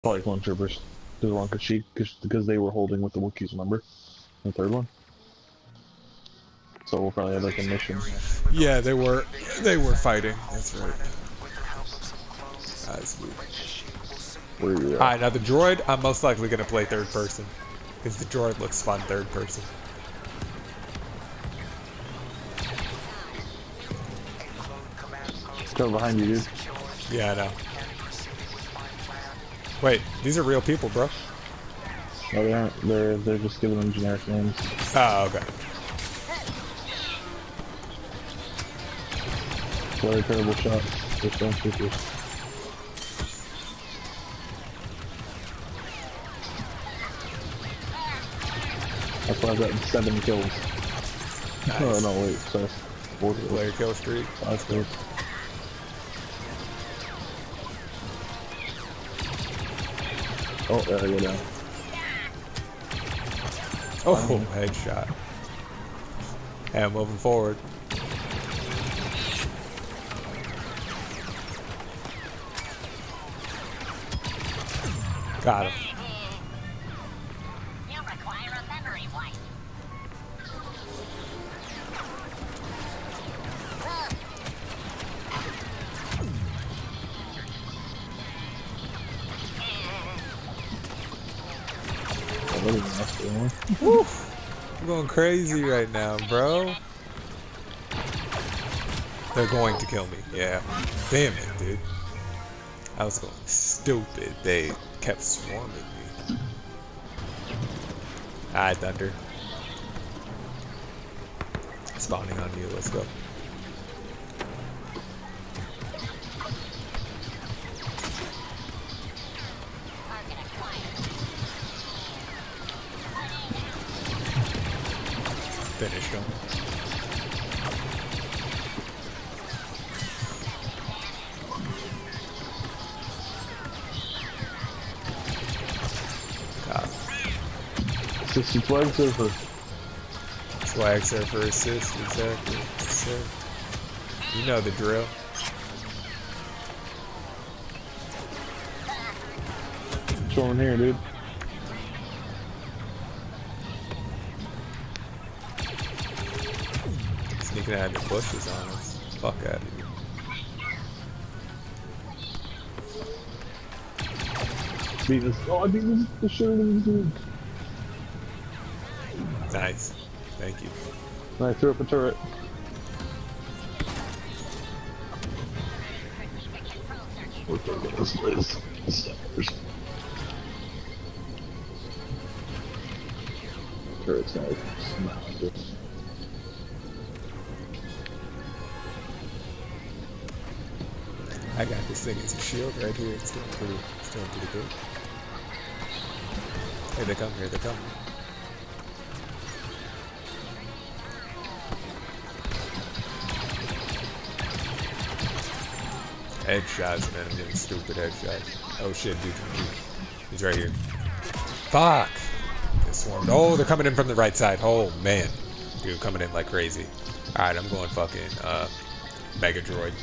Probably clone troopers. Because one could cheat because they were holding with the Wookiees, remember? The third one. So we'll probably have like a mission. Yeah, they were fighting. That's right. That's good. Where you at? Alright, now the droid, I'm most likely gonna play third person. Because the droid looks fun third person. Cover behind you, dude. Yeah, I know. Wait, these are real people, bro. No, they aren't. They're just giving them generic names. Oh, okay. Very terrible shot. They're stone troopers. That's why I've gotten 7 kills. Nice. Oh no, wait, sorry. 4 kills. Player kill streak. 5 kills. Oh, there I go down. Oh, headshot. And moving forward. Got him. Woo! I'm going crazy right now, bro. They're going to kill me. Yeah. Damn it, dude. I was going stupid. They kept swarming me. Alright, Thunder. Spawning on you. Let's go. Finished him. God. 60 swag surfer. Swag surfer assist, exactly. Yes, sir. You know the drill. Showing here, dude. Sneaking out of the bushes on us. Fuck out of here. Beat this. Oh, I beat the shit out of this dude. Nice. Thank you. And I threw up a turret. Okay, this place. Turret's not smash this. I got this thing as a shield right here. It's doing pretty good. Here they come, here they come. Headshots, man. I'm getting stupid headshots. Oh shit, dude. He's right here. Fuck! They swarmed. Oh, they're coming in from the right side. Oh, man. Dude, coming in like crazy. Alright, I'm going fucking, Mega Droid.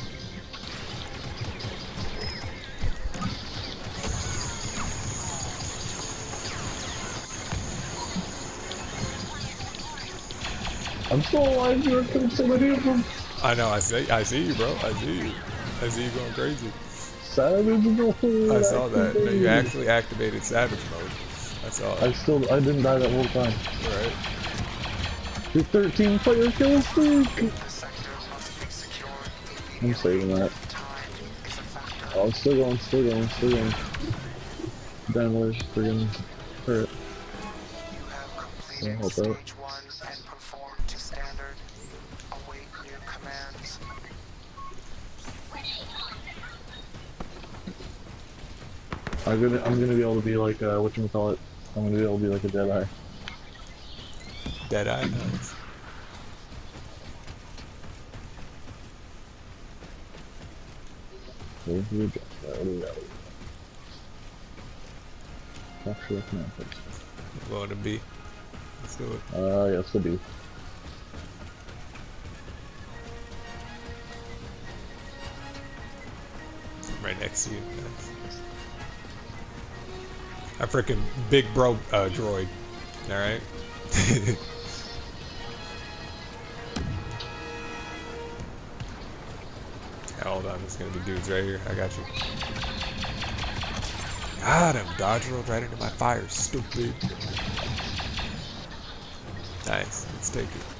I'm so alive, you're killing so many of them. I know, I see you, bro. I see you. I see you going crazy. Savage mode. I saw that. No, you actually activated Savage mode. I saw it. I didn't die that whole time. Right. Your 13 player kill streak. I'm saving that. Oh, I'm still going. Down where's friggin' turret. Yeah, help out. I'm gonna be able to be like, whatchamacallit. I'm gonna be able to be like a Jedi. Deadeye, nice. Where's the Jedi? What do we got? Capture the command post. I'm going to B. Let's do it. Yeah, let's go B. I'm right next to you. Nice. A freaking big bro droid. Alright? Hold on, there's gonna be dudes right here. I got you. Got him! Dodge rolled right into my fire, stupid. Nice, let's take it.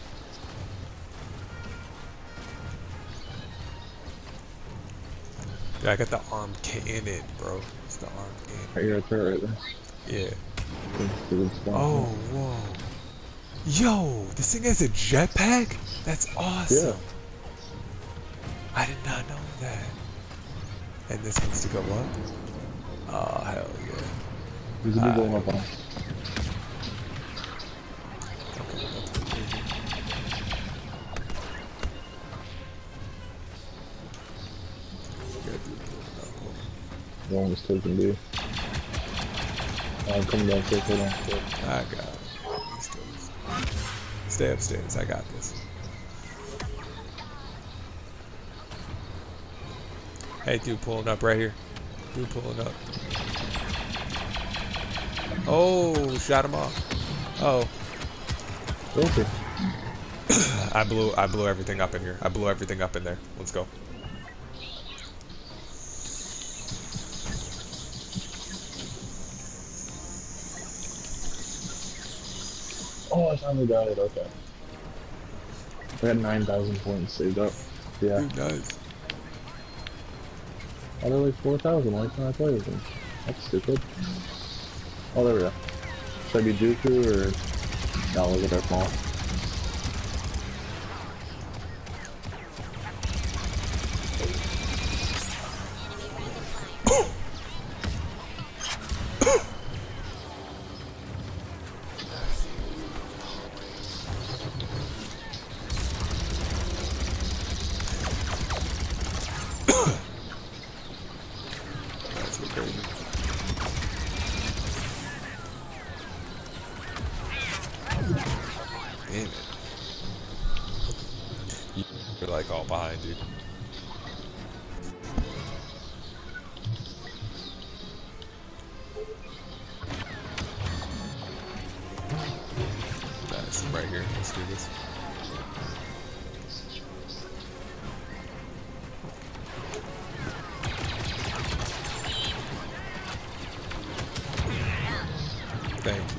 Yeah, I got the armed cannon, bro. It's the armed cannon. Right here, right there. Yeah. Good spot. Oh, whoa. Yo, this thing has a jetpack? That's awesome. Yeah. I did not know that. And this needs to go up? Oh, hell yeah. There's a big one up on us. The one was taken, dude. I'm coming down, hold on. I got it. Stay upstairs, I got this. Hey, dude pulling up right here. Dude pulling up. Oh, shot him off. Oh. Okay. I blew everything up in here. I blew everything up in there. Let's go. Oh, I finally got it, okay. I got 9,000 points saved up. Yeah. Dude, nice. I had like 4,000, why can't I play with them? That's stupid. Oh, there we go. Should I be Dooku or... No, look at our fall. Damn it. You're like all behind you. Nice, I'm right here. Let's do this. Thank you.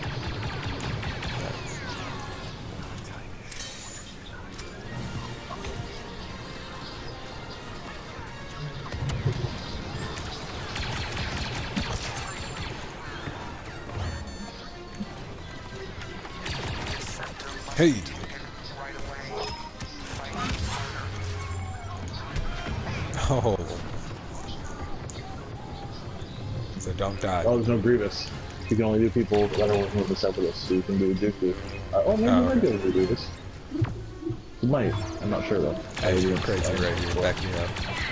Hey! Oh. So don't die. Oh, there's no Grievous. You can only do people that are working with the Separatists, so you can do Dooku. Oh, maybe you might be able to do Grievous. You might. I'm not sure though. Hey, you're crazy right here. Back me up.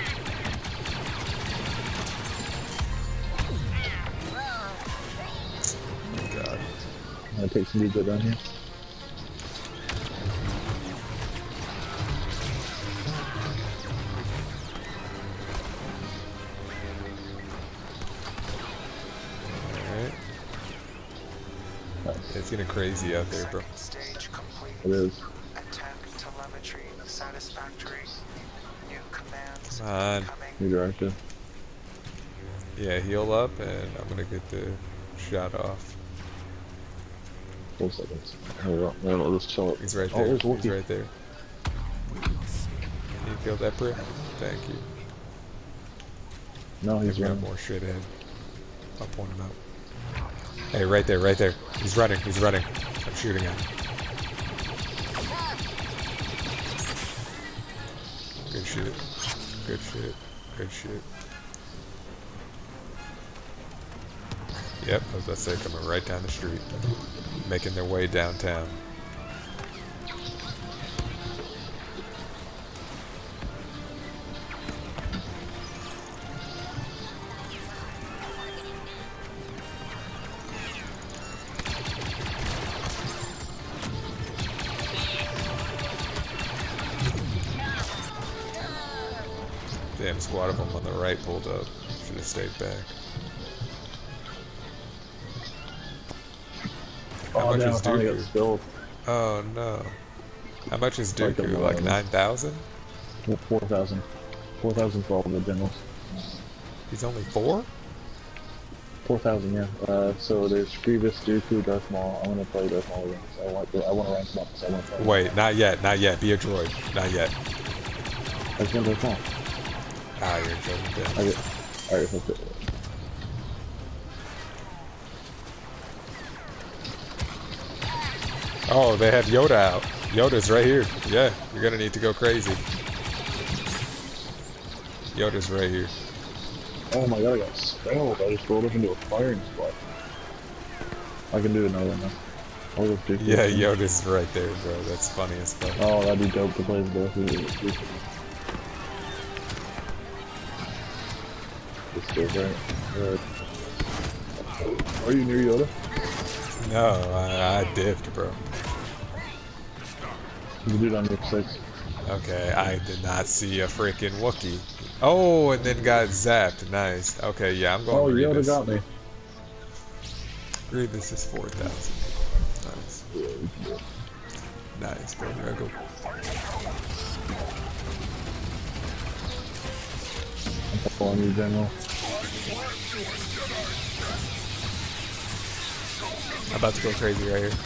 Oh god. I'm gonna take some DJ down here. Alright. Nice. It's getting crazy out there, bro. It is. Come on. New direction. Yeah, heal up, and I'm gonna get the shot off. 4 seconds. Here we go. No, let's chill it. He's right Oh, there. there's He's Wookiee. right there. You killed that prick? Thank you. No, he's He's got running. more shit ahead. I'll point him out. Hey, right there, right there. He's running, he's running. I'm shooting at him. Good shit. Good shit. Good shit. Yep, I was about to say, coming right down the street. Making their way downtown. Damn, squad of them on the right pulled up. Should have stayed back. How much damn, is I finally got Dooku? spilled. Oh no. How much is Like Dooku? a Like lot. 9,000? 4,000. 4,000 for all the generals. He's only 4? 4,000, yeah. So there's Grievous, Dooku, Darth Maul. I'm gonna play Darth Maul again. So I want to rank them up. So I want to play. Wait, not yet, not yet. Be a droid. Not yet. I was gonna Darth Maul. Ah, you're joking. Alright, let's do it. Oh, they have Yoda out. Yoda's right here. Yeah, you're gonna need to go crazy. Yoda's right here. Oh my god, I got spelled. I just rolled up into a firing squad. I can do another one now. I'll go Dooku. Yeah, Yoda's right there, bro. That's funny as fuck. Oh, that'd be dope to play as both of you. This goes right. Are you near Yoda? No, I dipped, bro. You can do it on your 6. Okay, I did not see a freaking Wookiee. Oh, and then got zapped. Nice. Okay, yeah, I'm going Oh, Grievous. Yoda got me. Grievous is 4,000. Nice. Nice, bro. There I go. I'm following you, General. I'm about to go crazy right here.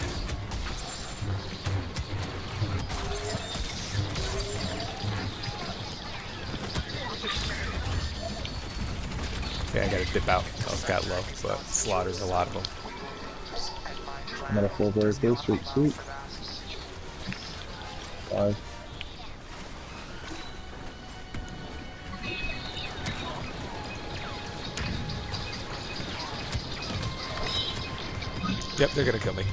Yeah, I gotta dip out. I was got low, but slaughters a lot of them. I'm at a full very close. Sweet, sweet. 5. Yep, they're gonna kill me.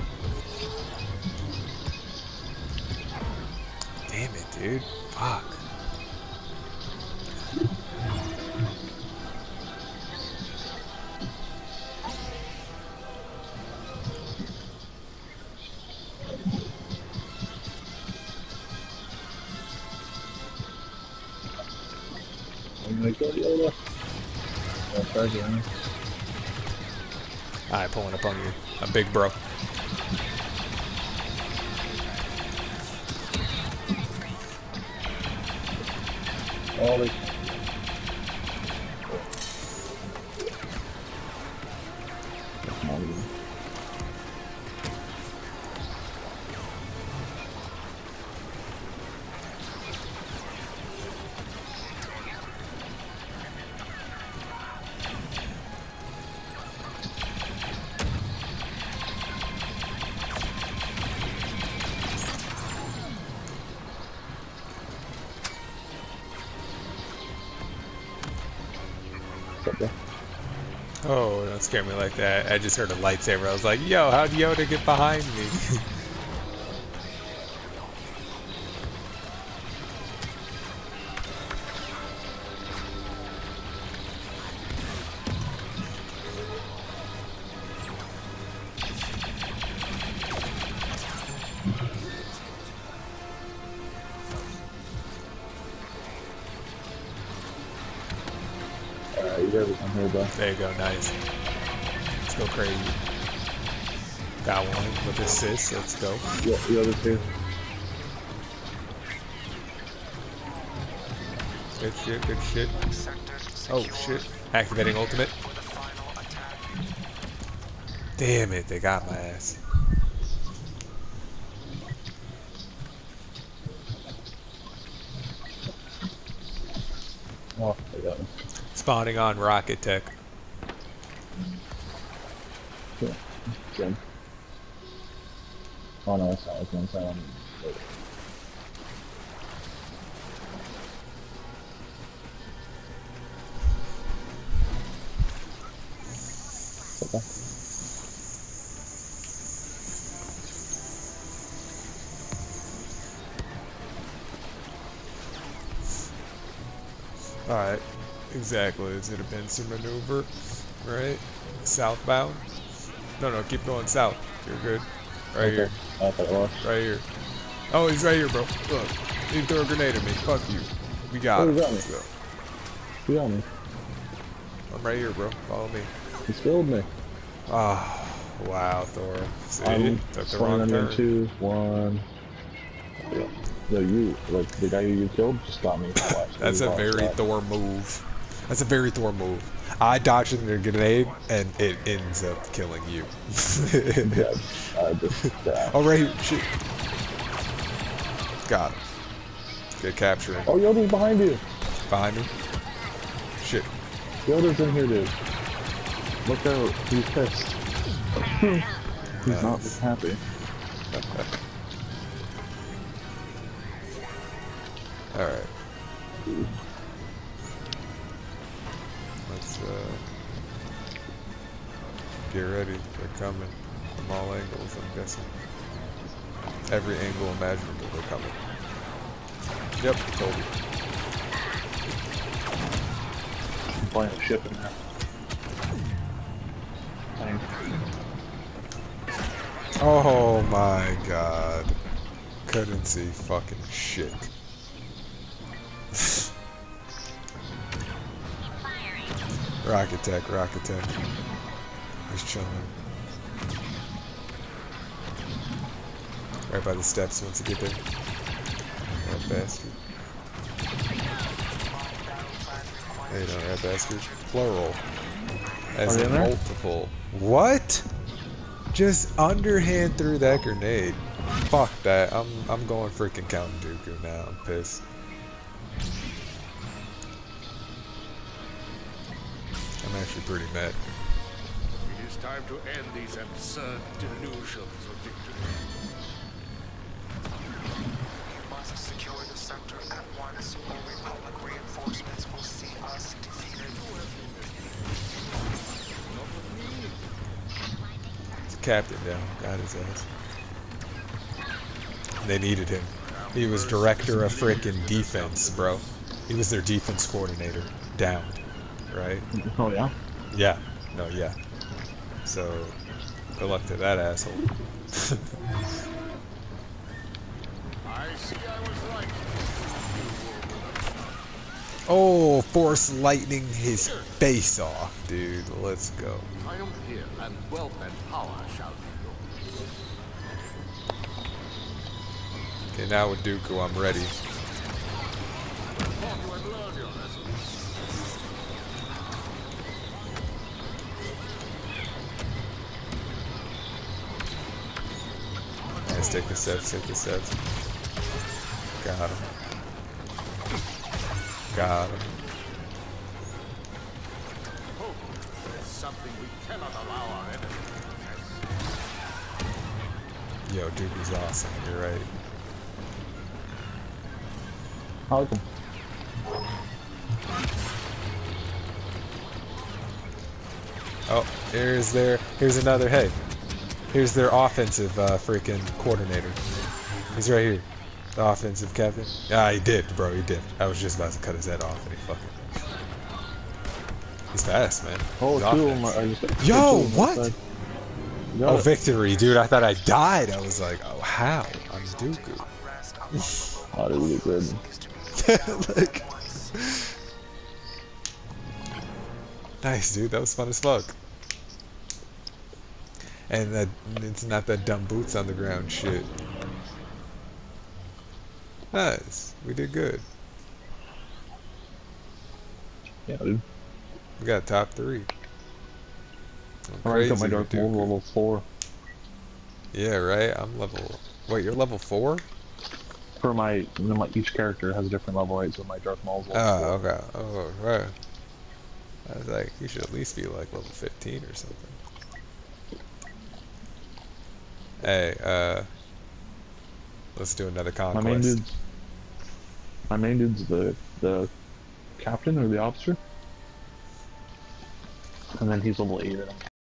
Damn it, dude. Fuck. I'm gonna go Yoda. I'll try again. Alright, pulling up on you. I'm big bro. Oh, they... That's not even... What's up, bro? Oh, don't scare me like that. I just heard a lightsaber. I was like, yo, how'd Yoda get behind me? Alright, you guys are come here, bro. There you go, nice. Let's go crazy. Got one with assist, let's go. Yeah, the other 2. Good shit, good shit. Oh shit. Activating ultimate. Damn it, they got my ass. Oh, they got me. Spawning on rocket tech. Cool. Good. Oh no, it's not. It's one side. Okay. Alright. Exactly. Is it a Benson maneuver? Right? Southbound? No, keep going south. You're good. Right here. I thought it was. Right here. Oh, he's right here, bro. Look. He threw a grenade at me. Fuck you. We got Oh, him. he got me. Let's go. You got me. I'm right here, bro. Follow me. He spilled me. Ah. Wow, Thor. See? I'm Took the swinging wrong on you in turn. 2, 1. Yeah. No, you, like, the guy you killed just got me. Watch, That's a very Thor move. That's a very Thor move. I dodged in a grenade, and it ends up killing you. Yeah, yeah. Oh, right here. Shit. Got him. Good capturing. Oh, Yoda's behind you. Behind me. Shit. Yoda's in here, dude. Look out. He's pissed. He's not Nice. happy. Alright. Let's, get ready. They're coming from all angles, I'm guessing. Every angle imaginable, they're coming. Yep, told you. I'm playing a ship in there. Dang. Oh my god. Couldn't see fucking shit. Rocket Tech, Rocket Tech. He's chilling. Right by the steps once you get there. That bastard. Hey, no, that bastard. Plural. As Are you in in there? multiple. What? Just underhand threw that grenade. Fuck that. I'm going freaking Count Dooku now. I'm pissed. I'm actually pretty mad. It is time to end these absurd delusions of victory. We must secure the sector at once, or Republic reinforcements will see us defeated. It's Captain down. Got his ass. They needed him. He was director of frickin' defense, bro. He was their defense coordinator. Down. Right? Oh, yeah? Yeah. No, yeah. So, good luck to that asshole. I see I was right. Oh, force lightning his face off, dude. Let's go. Triumph here, and wealth and power shall be yours. Okay, now with Dooku, I'm ready. Thought you had learned your lesson. Nice, take the steps, take the steps. Got him. Got him. Hope is something we cannot allow our enemies to possess. Yo, Dooku's awesome. You're right. I like him. Oh, here's another, hey. Here's their offensive freaking coordinator. He's right here. The offensive captain. Ah, he dipped, bro. He dipped. I was just about to cut his head off, and he fucking. He's fast, man. Oh, He's two of them offense. are I just. Yo, two of them what? outside. You got Oh, it. victory, dude. I thought I died. I was like, oh, how? I'm Dooku. Unrest among Oh, this is good. is to be Like, at once. nice, dude. That was fun as fuck. And that it's not that dumb boots on the ground shit. Nice. We did good. Yeah, dude. We got top 3. I'm I got my crazy Dark with Maul Dooku. level 4. Yeah, right? I'm level... Wait, you're level 4? For my, each character has a different level, right? So my Dark Maul's level Oh, 4. okay. Oh, right. I was like, you should at least be like level 15 or something. Hey, let's do another My conquest. main dude's the captain or the officer. And then he's level 8 and I'm